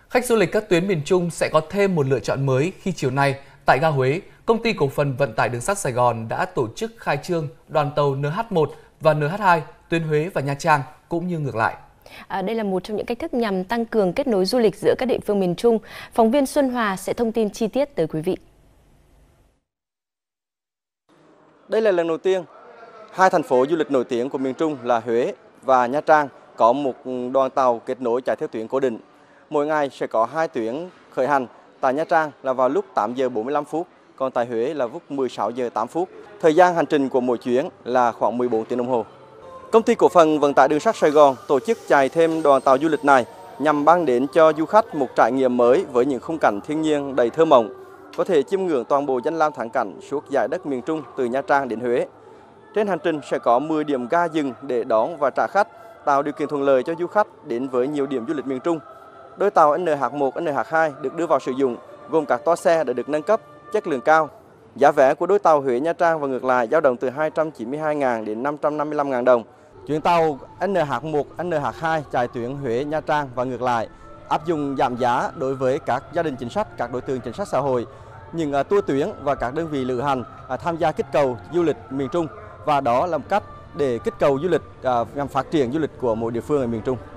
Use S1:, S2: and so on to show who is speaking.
S1: Khách du lịch các tuyến miền Trung sẽ có thêm một lựa chọn mới khi chiều nay tại ga Huế, Công ty Cổ phần Vận tải Đường sắt Sài Gòn đã tổ chức khai trương đoàn tàu NH1 và NH2 tuyến Huế và Nha Trang cũng như ngược lại.
S2: Đây là một trong những cách thức nhằm tăng cường kết nối du lịch giữa các địa phương miền Trung. Phóng viên Xuân Hòa sẽ thông tin chi tiết tới quý vị.
S3: Đây là lần đầu tiên hai thành phố du lịch nổi tiếng của miền Trung là Huế và Nha Trang có một đoàn tàu kết nối chạy theo tuyến cố định. Mỗi ngày sẽ có 2 tuyến khởi hành. Tại Nha Trang là vào lúc 8 giờ 45 phút, còn tại Huế là lúc 16 giờ 8 phút. Thời gian hành trình của mỗi chuyến là khoảng 14 tiếng đồng hồ. Công ty Cổ phần Vận tải Đường sắt Sài Gòn tổ chức chạy thêm đoàn tàu du lịch này nhằm mang đến cho du khách một trải nghiệm mới với những khung cảnh thiên nhiên đầy thơ mộng, có thể chiêm ngưỡng toàn bộ danh lam thắng cảnh suốt dải đất miền Trung từ Nha Trang đến Huế. Trên hành trình sẽ có 10 điểm ga dừng để đón và trả khách, tạo điều kiện thuận lợi cho du khách đến với nhiều điểm du lịch miền Trung. Đôi tàu NH1, NH2 được đưa vào sử dụng, gồm các toa xe đã được nâng cấp, chất lượng cao. Giá vé của đôi tàu Huế Nha Trang và ngược lại dao động từ 292.000 đến 555.000 đồng. Chuyến tàu NH1, NH2 chạy tuyến Huế Nha Trang và ngược lại áp dụng giảm giá đối với các gia đình chính sách, các đối tượng chính sách xã hội, những tour tuyến và các đơn vị lữ hành tham gia kích cầu du lịch miền Trung, và đó là một cách để kích cầu du lịch nhằm phát triển du lịch của mỗi địa phương ở miền Trung.